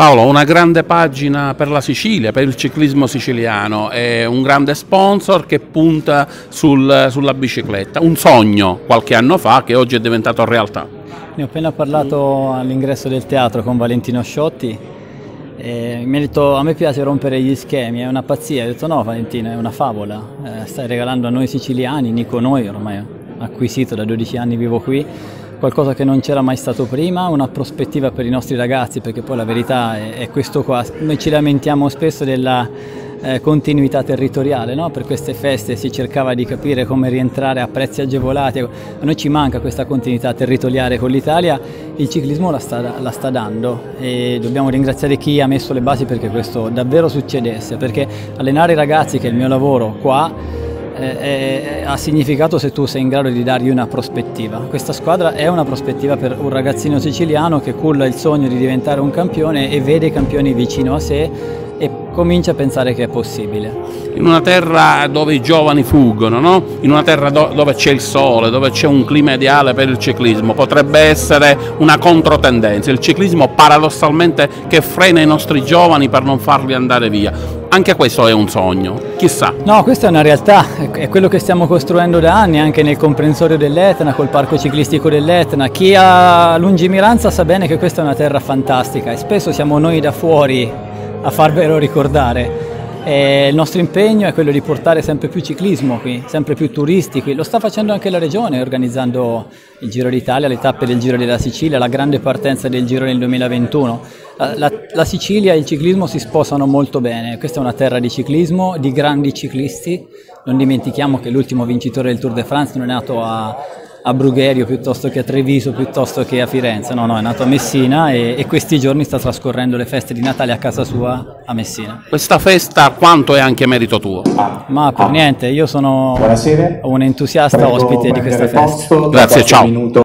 Paolo, una grande pagina per la Sicilia, per il ciclismo siciliano, è un grande sponsor che punta sulla bicicletta, un sogno qualche anno fa che oggi è diventato realtà. Ne ho appena parlato all'ingresso del teatro con Valentino Sciotti e mi ha detto: a me piace rompere gli schemi, è una pazzia. Ho detto: no Valentino, è una favola, stai regalando a noi siciliani, Nico noi, ormai acquisito, da 12 anni vivo qui, qualcosa che non c'era mai stato prima, una prospettiva per i nostri ragazzi, perché poi la verità è questo qua. Noi ci lamentiamo spesso della continuità territoriale, no? Per queste feste si cercava di capire come rientrare a prezzi agevolati, a noi ci manca questa continuità territoriale con l'Italia, il ciclismo la sta dando e dobbiamo ringraziare chi ha messo le basi perché questo davvero succedesse, perché allenare i ragazzi, che è il mio lavoro qua, ha significato se tu sei in grado di dargli una prospettiva. Questa squadra è una prospettiva per un ragazzino siciliano che culla il sogno di diventare un campione e vede i campioni vicino a sé e comincia a pensare che è possibile. In una terra dove i giovani fuggono, no? In una terra dove c'è il sole, dove c'è un clima ideale per il ciclismo, potrebbe essere una controtendenza, il ciclismo paradossalmente che frena i nostri giovani per non farli andare via. Anche questo è un sogno, chissà. No, questa è una realtà, è quello che stiamo costruendo da anni anche nel comprensorio dell'Etna, col parco ciclistico dell'Etna. Chi ha lungimiranza sa bene che questa è una terra fantastica e spesso siamo noi da fuori a farvelo ricordare. E il nostro impegno è quello di portare sempre più ciclismo qui, sempre più turisti qui. Lo sta facendo anche la Regione, organizzando il Giro d'Italia, le tappe del Giro della Sicilia, la grande partenza del Giro nel 2021. La Sicilia e il ciclismo si sposano molto bene, questa è una terra di ciclismo, di grandi ciclisti. Non dimentichiamo che l'ultimo vincitore del Tour de France non è nato a Brugherio piuttosto che a Treviso, piuttosto che a Firenze, no, è nato a Messina e questi giorni sta trascorrendo le feste di Natale a casa sua a Messina. Questa festa quanto è anche merito tuo? Ma per niente, io sono un entusiasta ospite di questa festa. Grazie, ciao.